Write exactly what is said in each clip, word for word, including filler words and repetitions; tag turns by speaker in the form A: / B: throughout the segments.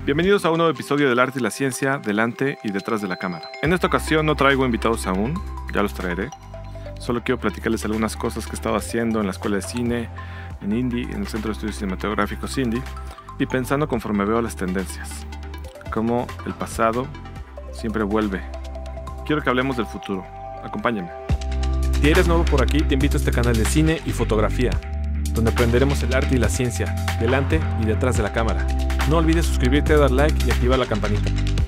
A: Bienvenidos a un nuevo episodio del Arte y la Ciencia, delante y detrás de la cámara. En esta ocasión no traigo invitados aún, ya los traeré. Solo quiero platicarles algunas cosas que he estado haciendo en la Escuela de Cine, en Indy, en el Centro de Estudios Cinematográficos Indy, y pensando conforme veo las tendencias. Como el pasado siempre vuelve. Quiero que hablemos del futuro. Acompáñenme.
B: Si eres nuevo por aquí, te invito a este canal de cine y fotografía, donde aprenderemos el arte y la ciencia, delante y detrás de la cámara. No olvides suscribirte, dar like y activar la campanita.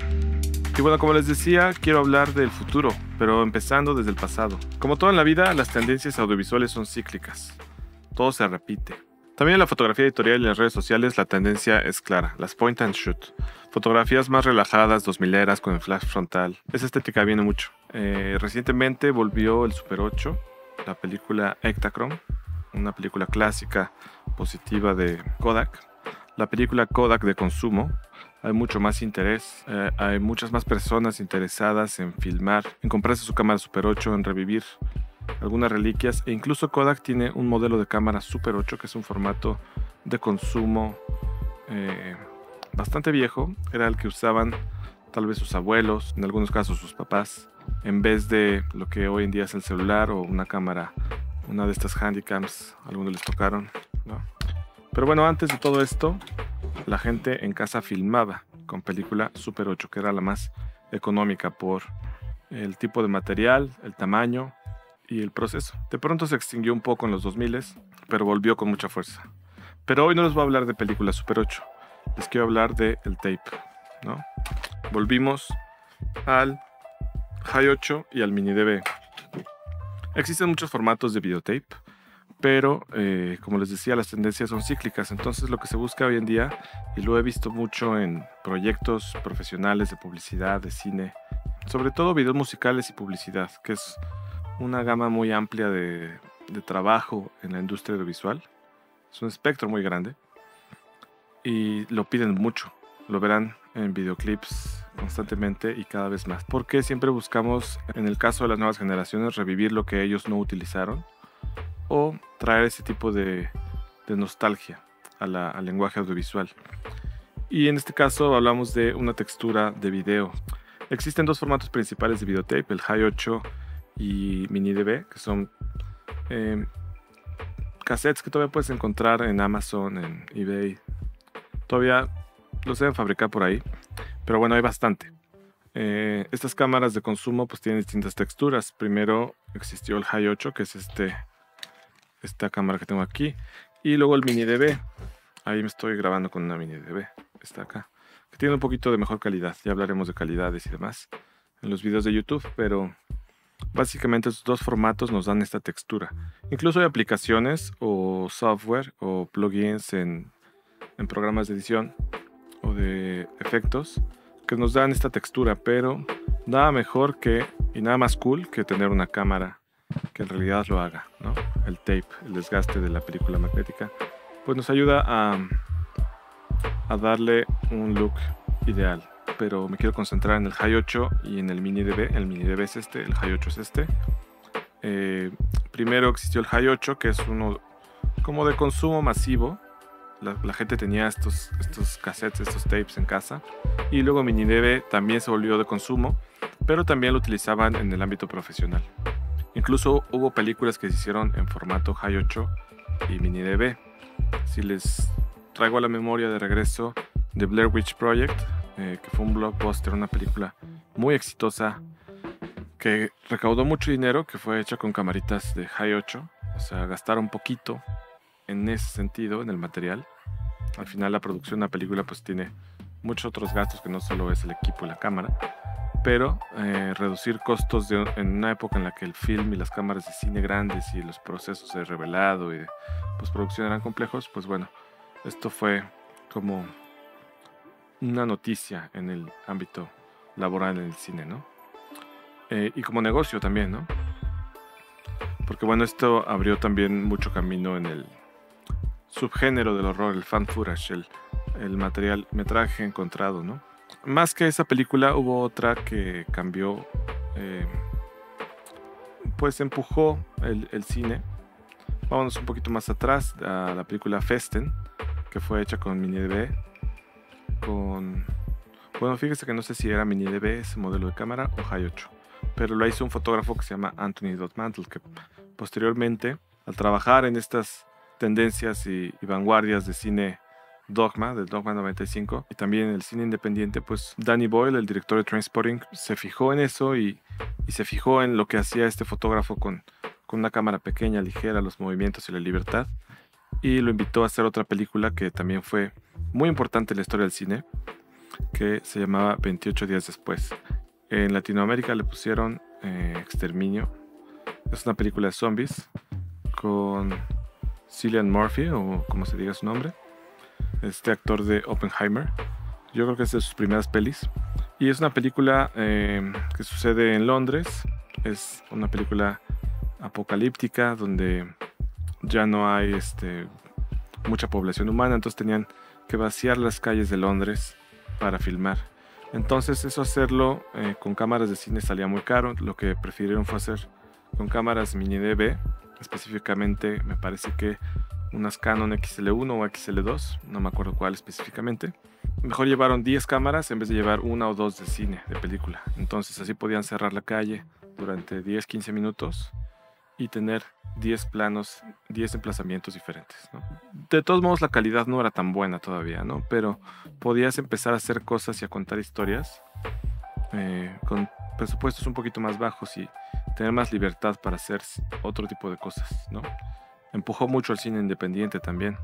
A: Y bueno, como les decía, quiero hablar del futuro, pero empezando desde el pasado. Como todo en la vida, las tendencias audiovisuales son cíclicas. Todo se repite. También en la fotografía editorial y en las redes sociales la tendencia es clara, las point and shoot. Fotografías más relajadas, dos mileras, con el flash frontal. Esa estética viene mucho. Eh, recientemente volvió el Super ocho, la película Ektachrome, una película clásica, positiva de Kodak. La película Kodak de consumo, hay mucho más interés, eh, hay muchas más personas interesadas en filmar, en comprarse su cámara Super ocho, en revivir algunas reliquias, e incluso Kodak tiene un modelo de cámara Super ocho que es un formato de consumo eh, bastante viejo, era el que usaban tal vez sus abuelos, en algunos casos sus papás, en vez de lo que hoy en día es el celular o una cámara, una de estas handycams, algunos les tocaron, ¿no? Pero bueno, antes de todo esto, la gente en casa filmaba con película Super ocho, que era la más económica por el tipo de material, el tamaño y el proceso. De pronto se extinguió un poco en los dos mil, pero volvió con mucha fuerza. Pero hoy no les voy a hablar de película Super ocho, les quiero hablar del tape, ¿no? Volvimos al High ocho y al Mini D V. Existen muchos formatos de videotape, pero eh, como les decía, las tendencias son cíclicas. Entonces lo que se busca hoy en día, y lo he visto mucho en proyectos profesionales de publicidad, de cine, sobre todo videos musicales y publicidad, que es una gama muy amplia de, de trabajo en la industria audiovisual. Es un espectro muy grande y lo piden mucho. Lo verán en videoclips constantemente y cada vez más, porque siempre buscamos, en el caso de las nuevas generaciones, revivir lo que ellos no utilizaron o traer ese tipo de, de nostalgia a la, al lenguaje audiovisual. Y en este caso hablamos de una textura de video. Existen dos formatos principales de videotape, el High ocho y Mini D V, que son eh, cassettes que todavía puedes encontrar en Amazon, en eBay. Todavía los deben fabricar por ahí, pero bueno, hay bastante. Eh, estas cámaras de consumo pues tienen distintas texturas. Primero existió el High ocho, que es este esta cámara que tengo aquí, y luego el Mini D V. Ahí me estoy grabando con una Mini D V, está acá, que tiene un poquito de mejor calidad. Ya hablaremos de calidades y demás en los videos de YouTube, pero básicamente estos dos formatos nos dan esta textura. Incluso hay aplicaciones o software o plugins en, en programas de edición o de efectos que nos dan esta textura, pero nada mejor que y nada más cool que tener una cámara que en realidad lo haga, ¿no? El tape, el desgaste de la película magnética, pues nos ayuda a, a darle un look ideal. Pero me quiero concentrar en el High ocho y en el Mini D V. El Mini D V es este, el High ocho es este. Eh, primero existió el High ocho, que es uno como de consumo masivo. La, la gente tenía estos, estos cassettes, estos tapes en casa. Y luego Mini D V también se volvió de consumo, pero también lo utilizaban en el ámbito profesional. Incluso hubo películas que se hicieron en formato High ocho y Mini D V. Si les traigo a la memoria de regreso The Blair Witch Project, eh, que fue un blockbuster, una película muy exitosa que recaudó mucho dinero, que fue hecha con camaritas de High ocho. O sea, gastaron poquito en ese sentido, en el material. Al final la producción de una película pues tiene muchos otros gastos que no solo es el equipo y la cámara. Pero eh, reducir costos de, en una época en la que el film y las cámaras de cine grandes y los procesos de revelado y de postproducción eran complejos, pues bueno, esto fue como una noticia en el ámbito laboral en el cine, ¿no? Eh, y como negocio también, ¿no? Porque bueno, esto abrió también mucho camino en el subgénero del horror, el fan footage, el, el material, metraje encontrado, ¿no? Más que esa película hubo otra que cambió, eh, pues empujó el, el cine. Vámonos un poquito más atrás a la película Festen, que fue hecha con Mini D V, con... Bueno, fíjese que no sé si era mini D B ese modelo de cámara o High ocho, pero lo hizo un fotógrafo que se llama Anthony Dot Mantle, que posteriormente, al trabajar en estas tendencias y, y vanguardias de cine Dogma, del Dogma noventa y cinco, y también el cine independiente, pues Danny Boyle, el director de Trainspotting, se fijó en eso y, y se fijó en lo que hacía este fotógrafo con, con una cámara pequeña, ligera, los movimientos y la libertad, y lo invitó a hacer otra película que también fue muy importante en la historia del cine, que se llamaba veintiocho días después. En Latinoamérica le pusieron eh, Exterminio. Es una película de zombies con Cillian Murphy, o como se diga su nombre, este actor de Oppenheimer. Yo creo que es de sus primeras pelis. Y es una película eh, que sucede en Londres. Es una película apocalíptica donde ya no hay este, mucha población humana, entonces tenían que vaciar las calles de Londres para filmar. Entonces eso hacerlo eh, con cámaras de cine salía muy caro. Lo que prefirieron fue hacer con cámaras mini D B, específicamente me parece que unas Canon X L uno o X L dos, no me acuerdo cuál específicamente. Mejor llevaron diez cámaras en vez de llevar una o dos de cine, de película. Entonces así podían cerrar la calle durante diez a quince minutos y tener diez planos, diez emplazamientos diferentes, ¿no? De todos modos la calidad no era tan buena todavía, ¿no? Pero podías empezar a hacer cosas y a contar historias eh, con presupuestos un poquito más bajos y tener más libertad para hacer otro tipo de cosas, ¿no? Empujó mucho el cine independiente también.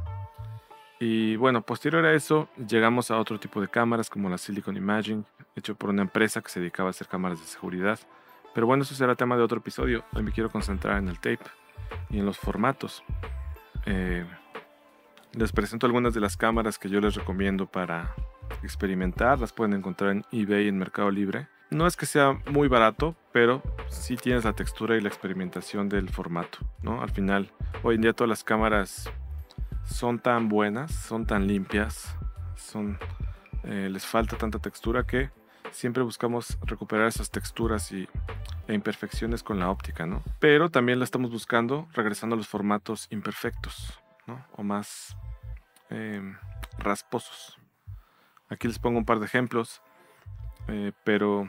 A: Y bueno, posterior a eso llegamos a otro tipo de cámaras como la Silicon Imaging, hecho por una empresa que se dedicaba a hacer cámaras de seguridad. Pero bueno, eso será tema de otro episodio. Hoy me quiero concentrar en el tape y en los formatos. Eh, les presento algunas de las cámaras que yo les recomiendo para experimentar. Las pueden encontrar en eBay, en Mercado Libre. No es que sea muy barato, pero sí tienes la textura y la experimentación del formato, ¿no? Al final, hoy en día todas las cámaras son tan buenas, son tan limpias, son, eh, les falta tanta textura que siempre buscamos recuperar esas texturas y, e imperfecciones con la óptica, ¿no? Pero también la estamos buscando regresando a los formatos imperfectos, ¿no? O más eh, rasposos. Aquí les pongo un par de ejemplos, eh, pero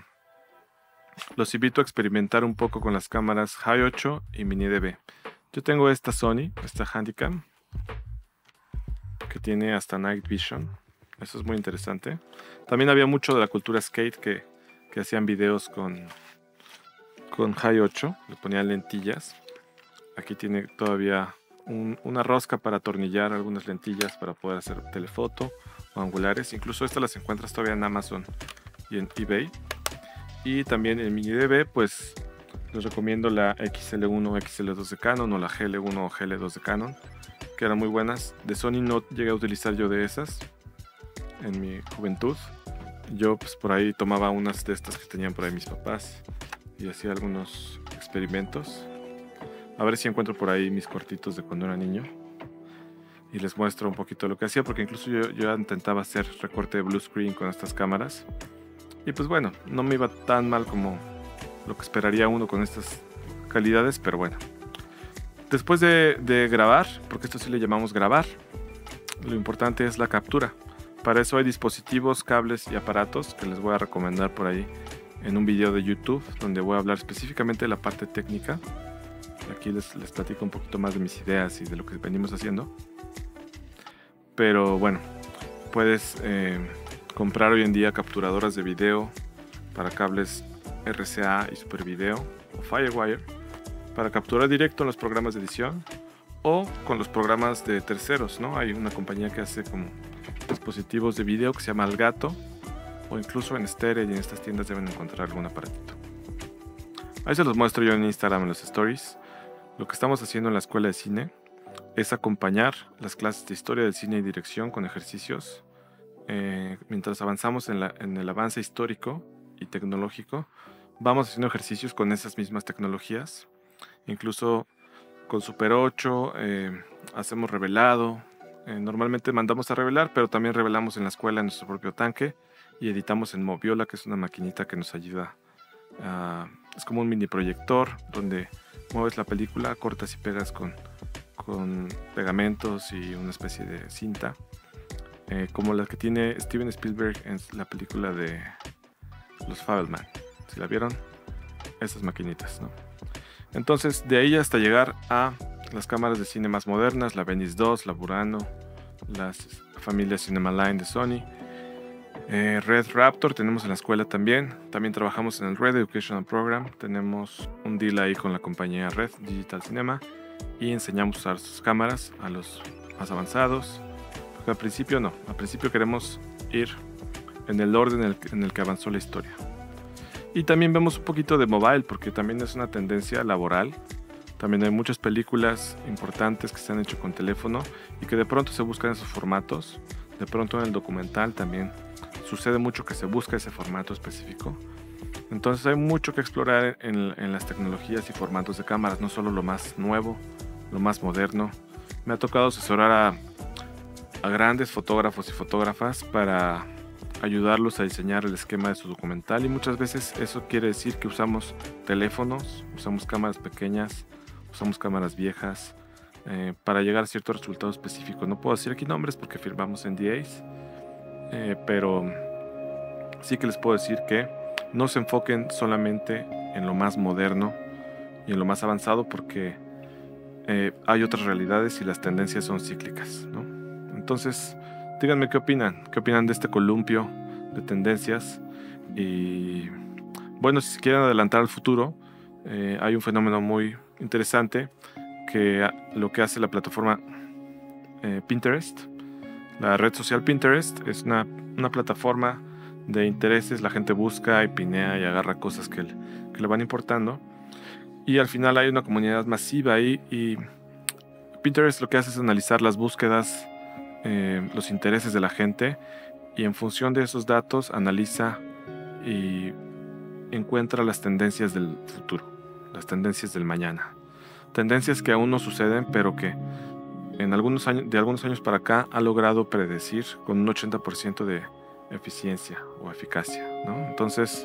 A: los invito a experimentar un poco con las cámaras High ocho y mini D B. Yo tengo esta Sony, esta Handycam, que tiene hasta Night Vision. Eso es muy interesante. También había mucho de la cultura skate que, que hacían videos con, con High ocho. Le ponían lentillas. Aquí tiene todavía un, una rosca para atornillar algunas lentillas para poder hacer telefoto o angulares. Incluso estas las encuentras todavía en Amazon y en eBay. Y también en mini D B, pues les recomiendo la X L uno o X L dos de Canon o la G L uno o G L dos de Canon, que eran muy buenas. De Sony no llegué a utilizar yo de esas en mi juventud. Yo pues por ahí tomaba unas de estas que tenían por ahí mis papás y hacía algunos experimentos. A ver si encuentro por ahí mis cortitos de cuando era niño y les muestro un poquito lo que hacía, porque incluso yo, yo intentaba hacer recorte de blue screen con estas cámaras y pues bueno, no me iba tan mal como lo que esperaría uno con estas calidades, pero bueno. Después de, de grabar, porque esto sí le llamamos grabar, lo importante es la captura. Para eso hay dispositivos, cables y aparatos que les voy a recomendar por ahí en un video de YouTube, donde voy a hablar específicamente de la parte técnica. Aquí les, les platico un poquito más de mis ideas y de lo que venimos haciendo. Pero bueno, puedes eh, comprar hoy en día capturadoras de video para cables R C A y Super Video o Firewire para capturar directo en los programas de edición o con los programas de terceros, ¿no? Hay una compañía que hace como dispositivos de video que se llama Elgato, o incluso en Stereo, y en estas tiendas deben encontrar algún aparatito. Ahí se los muestro yo en Instagram en los stories. Lo que estamos haciendo en la escuela de cine es acompañar las clases de historia del cine y dirección con ejercicios. Eh, mientras avanzamos en, la, en el avance histórico y tecnológico, vamos haciendo ejercicios con esas mismas tecnologías. Incluso con Super ocho eh, hacemos revelado. Eh, normalmente mandamos a revelar, pero también revelamos en la escuela en nuestro propio tanque y editamos en Moviola, que es una maquinita que nos ayuda a... Es como un mini proyector donde mueves la película, cortas y pegas con, con pegamentos y una especie de cinta. eh, como las que tiene Steven Spielberg en la película de Los Fabelman. Si la vieron, esas maquinitas, ¿no? Entonces, de ahí hasta llegar a las cámaras de cine más modernas, la Venice dos, la Burano, las familias Cinemaline de Sony, eh, Red Raptor tenemos en la escuela también. También trabajamos en el Red Educational Program. Tenemos un deal ahí con la compañía Red Digital Cinema y enseñamos a usar sus cámaras a los más avanzados. Porque al principio no, al principio queremos ir en el orden en el, en el que avanzó la historia. Y también vemos un poquito de mobile, porque también es una tendencia laboral. También hay muchas películas importantes que se han hecho con teléfono y que de pronto se buscan esos formatos. De pronto en el documental también sucede mucho que se busca ese formato específico. Entonces hay mucho que explorar en, en las tecnologías y formatos de cámaras, no solo lo más nuevo, lo más moderno. Me ha tocado asesorar a, a grandes fotógrafos y fotógrafas para ayudarlos a diseñar el esquema de su documental, y muchas veces eso quiere decir que usamos teléfonos, usamos cámaras pequeñas, usamos cámaras viejas eh, para llegar a cierto resultado específico. No puedo decir aquí nombres porque firmamos N D As, eh, pero sí que les puedo decir que no se enfoquen solamente en lo más moderno y en lo más avanzado, porque eh, hay otras realidades y las tendencias son cíclicas, ¿no? Entonces, díganme qué opinan, qué opinan de este columpio de tendencias. Y bueno, si se quieren adelantar al futuro, eh, hay un fenómeno muy interesante que lo que hace la plataforma eh, Pinterest. La red social Pinterest es una, una plataforma de intereses. La gente busca y pinea y agarra cosas que le, que le van importando, y al final hay una comunidad masiva ahí. Y Pinterest lo que hace es analizar las búsquedas, Eh, los intereses de la gente, y en función de esos datos analiza y encuentra las tendencias del futuro, las tendencias del mañana, tendencias que aún no suceden, pero que en algunos años, de algunos años para acá ha logrado predecir con un ochenta por ciento de eficiencia o eficacia, ¿no? Entonces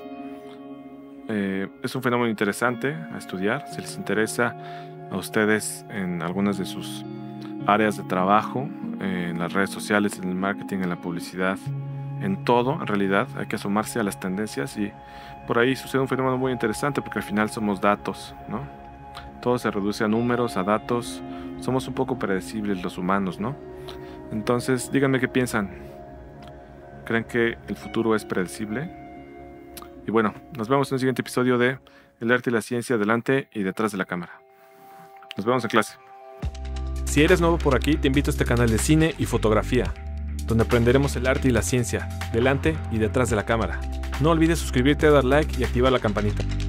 A: eh, es un fenómeno interesante a estudiar. Si les interesa a ustedes en algunas de sus áreas de trabajo, en las redes sociales, en el marketing, en la publicidad, en todo, en realidad hay que asomarse a las tendencias, y por ahí sucede un fenómeno muy interesante, porque al final somos datos, ¿no? Todo se reduce a números, a datos. Somos un poco predecibles los humanos, ¿no? Entonces, díganme qué piensan. ¿Creen que el futuro es predecible? Y bueno, nos vemos en un siguiente episodio de El arte y la ciencia delante y detrás de la cámara. Nos vemos en clase.
B: Si eres nuevo por aquí, te invito a este canal de cine y fotografía, donde aprenderemos el arte y la ciencia, delante y detrás de la cámara. No olvides suscribirte, dar like y activar la campanita.